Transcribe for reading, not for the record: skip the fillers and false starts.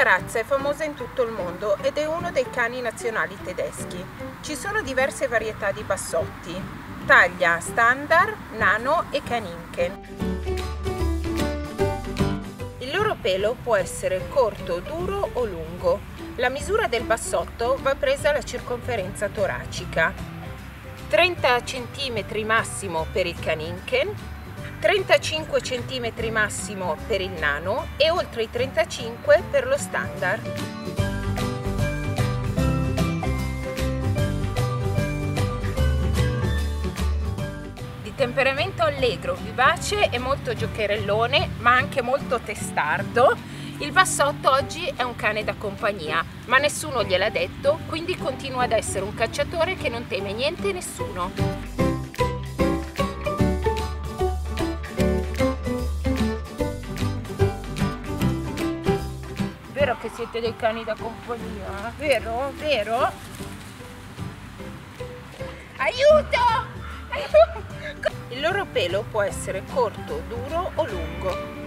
razza è famosa in tutto il mondo ed è uno dei cani nazionali tedeschi. Ci sono diverse varietà di bassotti, taglia standard, nano e kaninken. Il loro pelo può essere corto, duro o lungo. La misura del bassotto va presa alla circonferenza toracica. 30 cm massimo per il kaninken, 35 cm massimo per il nano e oltre i 35 per lo standard. Di temperamento allegro, vivace e molto giocherellone, ma anche molto testardo, il bassotto oggi è un cane da compagnia, ma nessuno gliel'ha detto, quindi continua ad essere un cacciatore che non teme niente e nessuno. Vero che siete dei cani da compagnia? Vero? Vero? Aiuto! Il loro pelo può essere corto, duro o lungo.